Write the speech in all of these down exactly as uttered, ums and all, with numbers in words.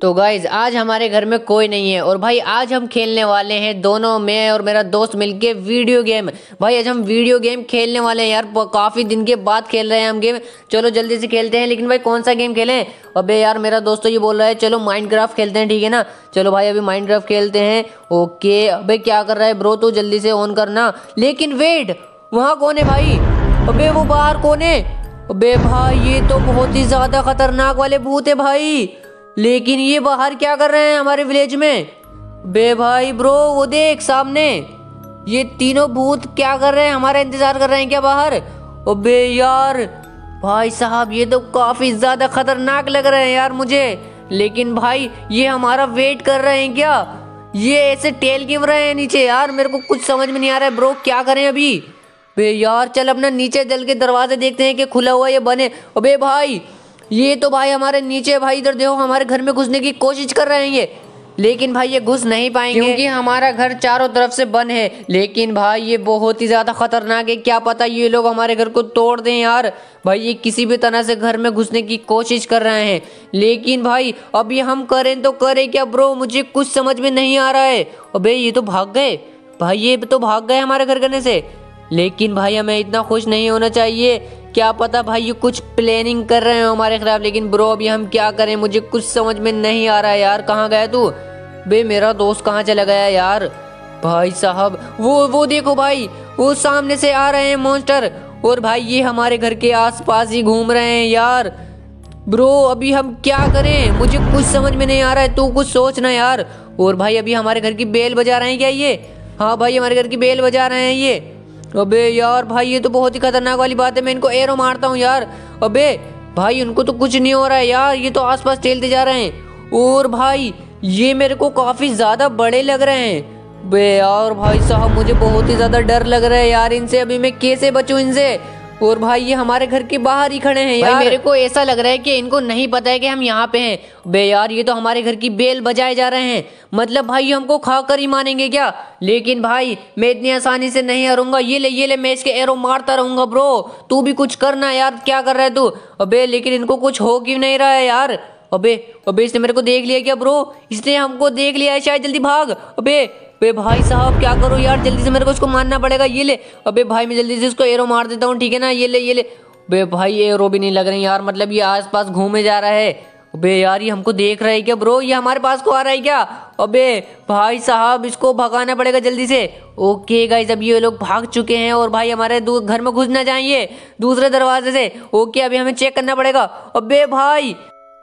तो गाइज आज हमारे घर में कोई नहीं है और भाई आज हम खेलने वाले हैं दोनों, मैं और मेरा दोस्त मिलके वीडियो गेम। भाई आज हम वीडियो गेम खेलने वाले हैं यार, काफ़ी दिन के बाद खेल रहे हैं हम गेम। चलो जल्दी से खेलते हैं, लेकिन भाई कौन सा गेम खेलें? अबे यार मेरा दोस्त तो ये बोल रहा है चलो माइनक्राफ्ट खेलते हैं, ठीक है ना। चलो भाई अभी माइनक्राफ्ट खेलते हैं। ओके अबे क्या कर रहा है ब्रो, तू जल्दी से ऑन करना। लेकिन वेट, वहाँ कौन है भाई? अबे वो बाहर कौन है? अबे भाई ये तो बहुत ही ज़्यादा खतरनाक वाले भूत है भाई। लेकिन ये बाहर क्या कर रहे हैं हमारे विलेज में? बे भाई ब्रो वो देख सामने, ये तीनों भूत क्या कर रहे हैं? हमारा इंतजार कर रहे हैं क्या बाहर? अबे यार भाई साहब ये तो काफी ज्यादा खतरनाक लग रहे हैं यार मुझे। लेकिन भाई ये हमारा वेट कर रहे हैं क्या? ये ऐसे टेल क्यों रहे हैं नीचे यार? मेरे को कुछ समझ में नहीं आ रहा है ब्रो, क्या करें अभी? बे यार चल अपना नीचे जल के दरवाजे देखते हैं कि खुला हुआ ये बने। अबे भाई ये तो भाई हमारे नीचे, भाई इधर देखो हमारे घर में घुसने की कोशिश कर रहे हैं ये, लेकिन भाई ये घुस नहीं पाएंगे क्योंकि हमारा घर चारों तरफ से बंद है। लेकिन भाई ये बहुत ही ज्यादा खतरनाक है, क्या पता ये लोग हमारे घर को तोड़ दें यार। भाई ये किसी भी तरह से घर में घुसने की कोशिश कर रहे हैं, लेकिन भाई अभी हम करें तो करें क्या ब्रो? मुझे कुछ समझ में नहीं आ रहा है। अबे ये तो भाग गए भाई, ये तो भाग गए हमारे घर करने से। लेकिन भाई हमें इतना खुश नहीं होना चाहिए, क्या पता भाई ये कुछ प्लानिंग कर रहे हैं हमारे खिलाफ। लेकिन ब्रो अभी हम क्या करें, मुझे कुछ समझ में नहीं आ रहा है यार। कहाँ गया तू? बे मेरा दोस्त कहाँ चला गया यार? भाई साहब वो वो देखो भाई, वो सामने से आ रहे हैं मॉन्स्टर, और भाई ये हमारे घर के आसपास ही घूम रहे हैं यार। ब्रो अभी हम क्या करें, मुझे कुछ समझ में नहीं आ रहा है, तू कुछ सोचना यार। और भाई अभी हमारे घर की बेल बजा रहे हैं क्या ये? हाँ भाई हमारे घर की बेल बजा रहे हैं ये। अबे यार भाई ये तो बहुत ही खतरनाक वाली बात है, मैं इनको एरो मारता हूँ यार। अबे भाई उनको तो कुछ नहीं हो रहा है यार, ये तो आसपास टेलते जा रहे हैं। और भाई ये मेरे को काफी ज्यादा बड़े लग रहे हैं। बे यार भाई साहब मुझे बहुत ही ज्यादा डर लग रहा है यार इनसे, अभी मैं कैसे बचूं इनसे? और भाई ये हमारे घर के बाहर ही खड़े हैं यार। भाई मेरे को ऐसा लग रहा है कि इनको नहीं पता है कि हम यहाँ पे हैं। बे यार ये तो हमारे घर की बेल बजाए जा रहे हैं, मतलब भाई हमको खा कर ही मानेंगे क्या? लेकिन भाई मैं इतनी आसानी से नहीं हारूंगा। ये ले ये ले, मैं इसके एरो मारता रहूंगा ब्रो, तू भी कुछ करना यार। क्या कर रहा है तू? अबे लेकिन इनको कुछ हो क्यों नहीं रहा है यार? अबे अबे इसने मेरे को देख लिया क्या ब्रो? इसने हमको देख लिया है शायद, जल्दी भाग। अबे बे भाई साहब क्या करूं यार, जल्दी से मेरे को इसको मारना पड़ेगा। ये ले, अबे भाई मैं जल्दी से इसको एरो मार देता हूँ, ठीक है ना। ये ले ये ले। बे भाई एरो भी नहीं लग रहे यार, मतलब ये आसपास घूमे जा रहा है। अबे यार ये हमको देख रहा है क्या ब्रो? ये हमारे पास को आ रहा है क्या? अबे भाई साहब इसको भगाना पड़ेगा जल्दी से। ओके गाइस अब ये लोग भाग चुके हैं और भाई हमारे घर में घुस ना जाएंगे दूसरे दरवाजे से। ओके अभी हमें चेक करना पड़ेगा। अबे भाई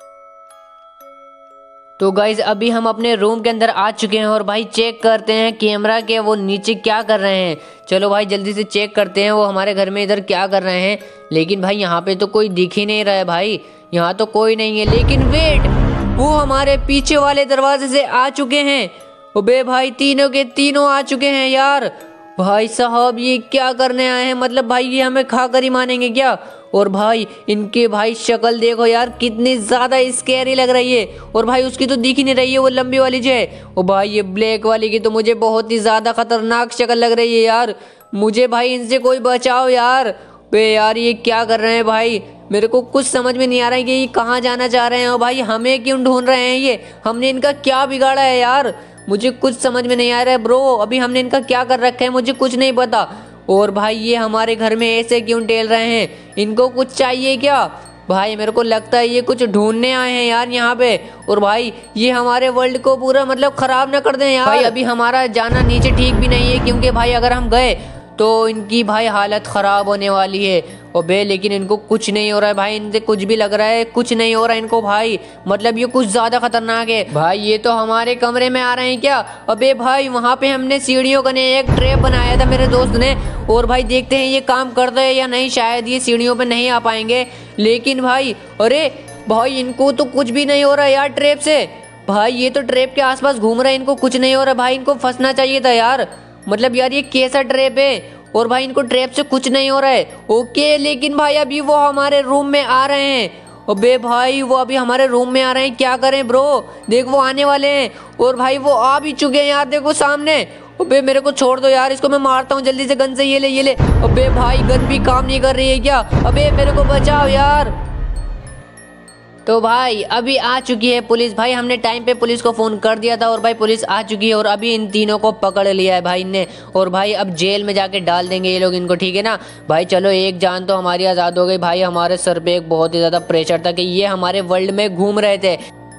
तो गाइज अभी हम अपने रूम के अंदर आ चुके हैं और भाई चेक करते हैं कैमरा के वो नीचे क्या कर रहे हैं। चलो भाई जल्दी से चेक करते हैं वो हमारे घर में इधर क्या कर रहे हैं। लेकिन भाई यहाँ पे तो कोई दिख ही नहीं रहा है भाई, यहाँ तो कोई नहीं है। लेकिन वेट, वो हमारे पीछे वाले दरवाजे से आ चुके हैं। अबे भाई तीनों के तीनों आ चुके हैं यार। भाई साहब ये क्या करने आए हैं, मतलब भाई ये हमें खा कर ही मानेंगे क्या? और भाई इनके भाई शक्ल देखो यार कितनी ज्यादा स्कैरी लग रही है। और भाई उसकी तो दिख ही नहीं रही है वो लंबी वाली जो है। और भाई ये ब्लैक वाली की तो मुझे बहुत ही ज्यादा खतरनाक शक्ल लग रही है यार। मुझे भाई इनसे कोई बचाओ यार। बे यार ये क्या कर रहे हैं भाई, मेरे को कुछ समझ में नहीं आ रहा है कि ये कहाँ जाना चाह रहे हैं। और भाई हमें क्यों ढूंढ रहे हैं ये? हमने इनका क्या बिगाड़ा है यार? मुझे कुछ समझ में नहीं आ रहा है ब्रो, अभी हमने इनका क्या कर रखा है मुझे कुछ नहीं पता। और भाई ये हमारे घर में ऐसे क्यों टेल रहे हैं? इनको कुछ चाहिए क्या? भाई मेरे को लगता है ये कुछ ढूंढने आए हैं यार यहाँ पे। और भाई ये हमारे वर्ल्ड को पूरा मतलब खराब ना कर दें यार। भाई अभी हमारा जाना नीचे ठीक भी नहीं है, क्योंकि भाई अगर हम गए तो इनकी भाई हालत खराब होने वाली है। और बे लेकिन इनको कुछ नहीं हो रहा है भाई, इनसे कुछ भी लग रहा है कुछ नहीं हो रहा है इनको भाई, मतलब ये कुछ ज्यादा खतरनाक है। भाई ये तो हमारे कमरे में आ रहे हैं क्या? अबे भाई वहाँ पे हमने सीढ़ियों का ने एक ट्रैप बनाया था मेरे दोस्त ने, और भाई देखते हैं ये काम करता है या नहीं। शायद ये सीढ़ियों पे नहीं आ पाएंगे। लेकिन भाई अरे भाई इनको तो कुछ भी नहीं हो रहा है यार ट्रैप से। भाई ये तो ट्रैप के आसपास घूम रहे हैं, इनको कुछ नहीं हो रहा है भाई, इनको फंसना चाहिए था यार। मतलब यार ये कैसा ट्रैप है? और भाई इनको ट्रैप से कुछ नहीं हो रहा है। ओके लेकिन भाई अभी वो हमारे रूम में आ रहे हैं। अबे भाई वो अभी हमारे रूम में आ रहे हैं, क्या करें ब्रो? देख वो आने वाले हैं और भाई वो आ भी चुके हैं यार, देखो सामने। अबे मेरे को छोड़ दो यार, इसको मैं मारता हूँ जल्दी से गन से। ये ले ये ले। अबे भाई गन भी काम नहीं कर रही है क्या? अबे मेरे को बचाओ यार। तो भाई अभी आ चुकी है पुलिस। भाई हमने टाइम पे पुलिस को फ़ोन कर दिया था और भाई पुलिस आ चुकी है और अभी इन तीनों को पकड़ लिया है भाई ने। और भाई अब जेल में जाके डाल देंगे ये लोग इनको, ठीक है ना भाई। चलो एक जान तो हमारी आज़ाद हो गई भाई। हमारे सर पे एक बहुत ही ज़्यादा प्रेशर था कि ये हमारे वर्ल्ड में घूम रहे थे।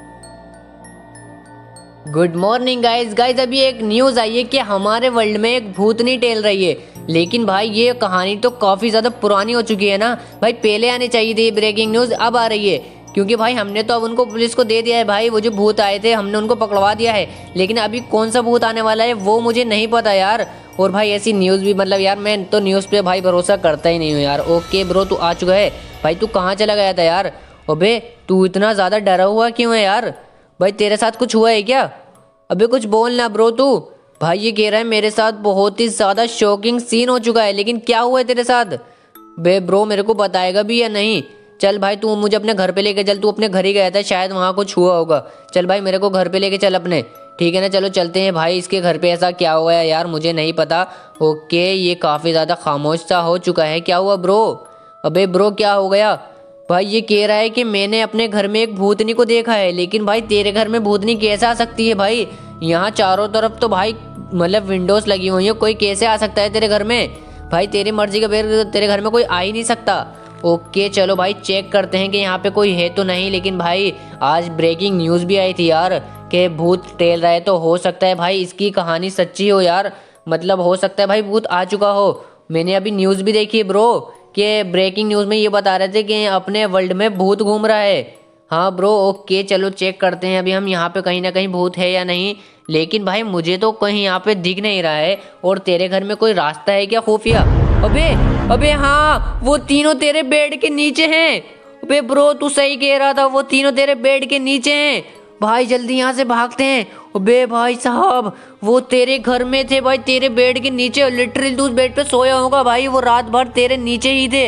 गुड मॉर्निंग गाइज गाइज अभी एक न्यूज़ आई है कि हमारे वर्ल्ड में एक भूतनी टेल रही है। लेकिन भाई ये कहानी तो काफ़ी ज़्यादा पुरानी हो चुकी है ना भाई। पहले आनी चाहिए थी ब्रेकिंग न्यूज़, अब आ रही है क्योंकि भाई हमने तो अब उनको पुलिस को दे दिया है भाई। वो जो भूत आए थे हमने उनको पकड़वा दिया है, लेकिन अभी कौन सा भूत आने वाला है वो मुझे नहीं पता यार। और भाई ऐसी न्यूज़ भी मतलब यार मैं तो न्यूज़ पे भाई भरोसा करता ही नहीं हूँ यार। ओके ब्रो तू आ चुका है भाई। तू कहाँ चला गया था यार? अबे तू इतना ज़्यादा डरा हुआ क्यों है यार? भाई तेरे साथ कुछ हुआ है क्या? अबे कुछ बोल ना ब्रो तू। भाई ये कह रहा है मेरे साथ बहुत ही ज़्यादा शॉकिंग सीन हो चुका है, लेकिन क्या हुआ है तेरे साथ? बे ब्रो मेरे को बताएगा भी या नहीं? चल भाई तू मुझे अपने घर पे लेके चल। तू अपने घर ही गया था, शायद वहाँ कुछ हुआ होगा। चल भाई मेरे को घर पे लेके चल अपने, ठीक है ना। चलो चलते हैं भाई इसके घर पे। ऐसा क्या हुआ है यार मुझे नहीं पता। ओके ये काफ़ी ज़्यादा खामोश सा हो चुका है। क्या हुआ ब्रो? अबे ब्रो क्या हो गया? भाई ये कह रहा है कि मैंने अपने घर में एक भूतनी को देखा है, लेकिन भाई तेरे घर में भूतनी कैसे आ सकती है भाई? यहाँ चारों तरफ तो भाई मतलब विंडोज़ लगी हुई है, कोई कैसे आ सकता है तेरे घर में? भाई तेरी मर्जी का बगैर तेरे घर में कोई आ ही नहीं सकता। ओके चलो भाई चेक करते हैं कि यहाँ पे कोई है तो नहीं। लेकिन भाई आज ब्रेकिंग न्यूज़ भी आई थी यार कि भूत टेल रहा है, तो हो सकता है भाई इसकी कहानी सच्ची हो यार। मतलब हो सकता है भाई भूत आ चुका हो। मैंने अभी न्यूज़ भी देखी है ब्रो कि ब्रेकिंग न्यूज़ में ये बता रहे थे कि अपने वर्ल्ड में भूत घूम रहा है। हाँ ब्रो ओके चलो चेक करते हैं अभी हम यहाँ पे कहीं ना कहीं भूत है या नहीं। लेकिन भाई मुझे तो कहीं यहाँ पे दिख नहीं रहा है। और तेरे घर में कोई रास्ता है क्या खुफिया? अबे अबे हाँ वो तीनों तेरे बेड के नीचे हैं। अबे ब्रो तू सही कह रहा था, वो तीनों तेरे बेड के नीचे हैं। भाई जल्दी यहाँ से भागते हैं। अबे भाई साहब वो तेरे घर में थे भाई, तेरे बेड के नीचे। लिटरली तू उस बेड पे सोया होगा भाई, वो रात भर तेरे नीचे ही थे।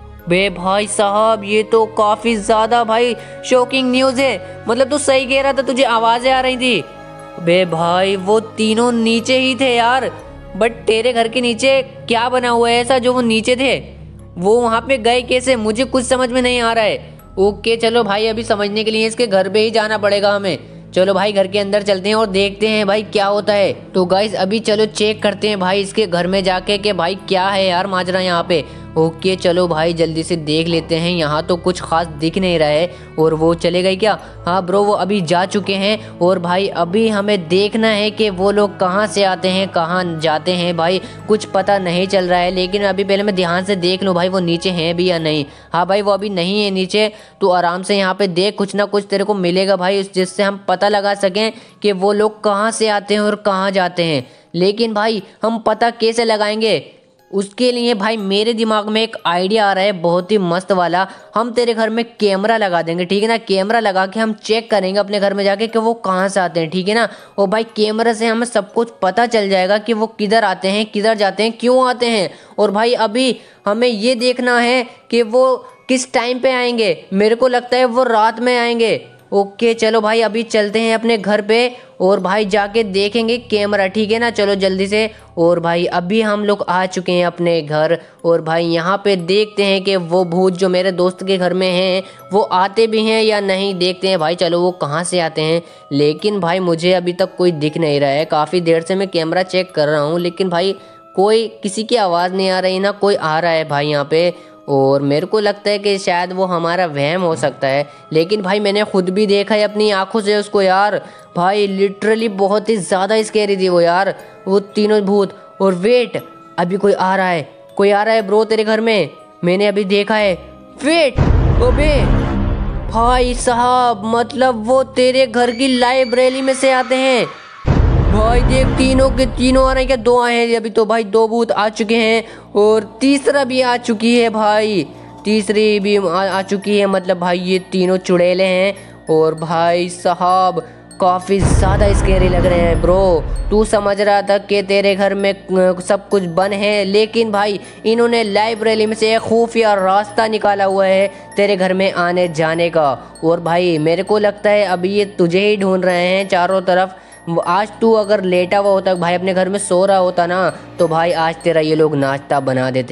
बे भाई साहब ये तो काफ़ी ज़्यादा भाई शॉकिंग न्यूज़ है। मतलब तू सही कह रहा था, तुझे आवाज़ें आ रही थी। बे भाई वो तीनों नीचे ही थे यार, बट तेरे घर के नीचे क्या बना हुआ है ऐसा जो वो नीचे थे? वो वहाँ पे गए कैसे? मुझे कुछ समझ में नहीं आ रहा है। ओके चलो भाई अभी समझने के लिए इसके घर पे ही जाना पड़ेगा हमें। चलो भाई घर के अंदर चलते हैं और देखते हैं भाई क्या होता है। तो गाइस अभी चलो चेक करते हैं भाई इसके घर में जाके कि भाई क्या है यार माजरा यहाँ पे। ओके चलो भाई जल्दी से देख लेते हैं। यहाँ तो कुछ खास दिख नहीं रहा है। और वो चले गए क्या? हाँ ब्रो वो अभी जा चुके हैं। और भाई अभी हमें देखना है कि वो लोग कहाँ से आते हैं कहाँ जाते हैं भाई, कुछ पता नहीं चल रहा है। लेकिन अभी पहले मैं ध्यान से देख लूँ भाई वो नीचे हैं भी या नहीं। हाँ भाई वो अभी नहीं है नीचे। तो आराम से यहाँ पे देख, कुछ ना कुछ तेरे को मिलेगा भाई जिससे हम पता लगा सकें कि वो लोग कहाँ से आते हैं और कहाँ जाते हैं। लेकिन भाई हम पता कैसे लगाएंगे? उसके लिए भाई मेरे दिमाग में एक आइडिया आ रहा है बहुत ही मस्त वाला। हम तेरे घर में कैमरा लगा देंगे, ठीक है ना। कैमरा लगा के हम चेक करेंगे अपने घर में जाके कि वो कहाँ से आते हैं, ठीक है ना। और भाई कैमरा से हमें सब कुछ पता चल जाएगा कि वो किधर आते हैं, किधर जाते हैं, क्यों आते हैं। और भाई अभी हमें ये देखना है कि वो किस टाइम पे आएंगे। मेरे को लगता है वो रात में आएंगे। ओके चलो भाई अभी चलते हैं अपने घर पे और भाई जाके देखेंगे कैमरा, ठीक है ना। चलो जल्दी से। और भाई अभी हम लोग आ चुके हैं अपने घर और भाई यहाँ पे देखते हैं कि वो भूत जो मेरे दोस्त के घर में हैं वो आते भी हैं या नहीं। देखते हैं भाई चलो वो कहाँ से आते हैं। लेकिन भाई मुझे अभी तक कोई दिख नहीं रहा है। काफ़ी देर से मैं कैमरा चेक कर रहा हूँ लेकिन भाई कोई किसी की आवाज़ नहीं आ रही ना कोई आ रहा है भाई यहाँ पे। और मेरे को लगता है कि शायद वो हमारा वहम हो सकता है। लेकिन भाई मैंने खुद भी देखा है अपनी आंखों से उसको यार। भाई लिटरली बहुत ही ज़्यादा स्कैरी थी वो यार, वो तीनों भूत। और वेट अभी कोई आ रहा है, कोई आ रहा है ब्रो तेरे घर में, मैंने अभी देखा है। वेट ओबे भाई साहब मतलब वो तेरे घर की लाइब्रेरी में से आते हैं। भाई देख तीनों के तीनों आ रहे हैं क्या? दो आए हैं अभी तो भाई, दो भूत आ चुके हैं और तीसरा भी आ चुकी है भाई, तीसरी भी आ, आ चुकी है। मतलब भाई ये तीनों चुड़ैले हैं और भाई साहब काफ़ी ज़्यादा स्कैरी लग रहे हैं ब्रो। तू समझ रहा था कि तेरे घर में सब कुछ बंद है, लेकिन भाई इन्होंने लाइब्रेरी में से एक खुफिया रास्ता निकाला हुआ है तेरे घर में आने जाने का। और भाई मेरे को लगता है अभी ये तुझे ही ढूंढ रहे हैं चारों तरफ। आज तू अगर लेटा हुआ होता भाई अपने घर में सो रहा होता ना तो भाई आज तेरा ये लोग नाश्ता बना देते।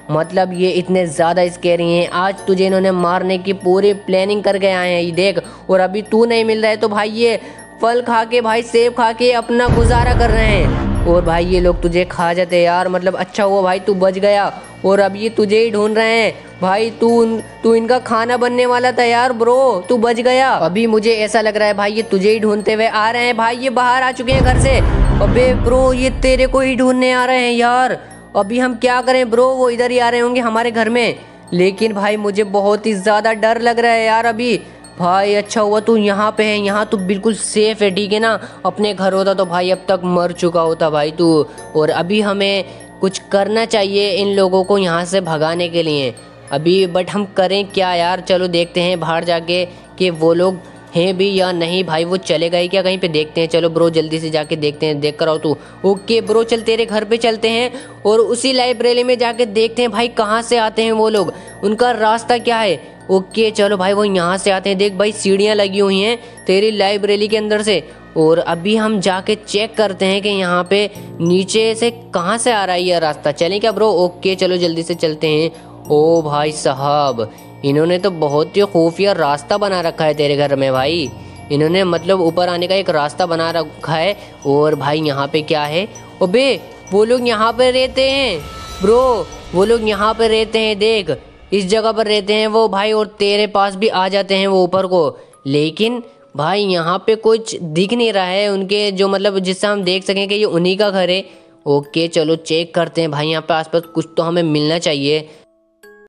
मतलब ये इतने ज़्यादा स्कैरी हैं। आज तुझे इन्होंने मारने की पूरी प्लानिंग करके आए हैं, ये देख। और अभी तू नहीं मिल रहा है तो भाई ये फल खा के, भाई सेब खा के अपना गुजारा कर रहे हैं। और भाई ये लोग तुझे खा जाते यार, मतलब अच्छा हुआ भाई तू बच गया। और अब ये तुझे ही ढूंढ रहे हैं भाई, तू तू इनका खाना बनने वाला था यार ब्रो, तू बच गया। अभी मुझे ऐसा लग रहा है भाई ये तुझे ही ढूंढते हुए आ रहे हैं। भाई ये बाहर आ चुके हैं घर से। अबे ब्रो ये तेरे को ही ढूंढने आ रहे हैं यार। अभी हम क्या करें ब्रो, वो इधर ही आ रहे होंगे हमारे घर में। लेकिन भाई मुझे बहुत ही ज़्यादा डर लग रहा है यार अभी। भाई अच्छा हुआ तू यहाँ पे है, यहाँ तो बिल्कुल सेफ है, ठीक है ना। अपने घर होता तो भाई अब तक मर चुका होता भाई तू। और अभी हमें कुछ करना चाहिए इन लोगों को यहाँ से भगाने के लिए अभी, बट हम करें क्या यार। चलो देखते हैं बाहर जाके कि वो लोग हैं भी या नहीं। भाई वो चले गए क्या कहीं पे, देखते हैं। चलो ब्रो जल्दी से जाके देखते हैं, देख कर आओ तू। ओके ब्रो चल तेरे घर पे चलते हैं और उसी लाइब्रेरी में जाके देखते हैं भाई कहाँ से आते हैं वो लोग, उनका रास्ता क्या है। ओके चलो भाई वो यहाँ से आते हैं। देख भाई सीढ़ियाँ लगी हुई हैं तेरी लाइब्रेरी के अंदर से। और अभी हम जाके चेक करते हैं कि यहाँ पे नीचे से कहाँ से आ रहा है ये रास्ता। चलें क्या ब्रो? ओके चलो जल्दी से चलते हैं। ओ भाई साहब इन्होंने तो बहुत ही खुफिया रास्ता बना रखा है तेरे घर में भाई। इन्होंने मतलब ऊपर आने का एक रास्ता बना रखा है। और भाई यहाँ पे क्या है? ओबे वो लोग यहाँ पे रहते हैं ब्रो, वो लोग यहाँ पे रहते हैं, देख इस जगह पर रहते हैं वो भाई। और तेरे पास भी आ जाते हैं वो ऊपर को। लेकिन भाई यहाँ पे कुछ दिख नहीं रहा है उनके, जो मतलब जिससे हम देख सकें कि ये उन्हीं का घर है। ओके चलो चेक करते हैं भाई, यहाँ पे आसपास कुछ तो हमें मिलना चाहिए।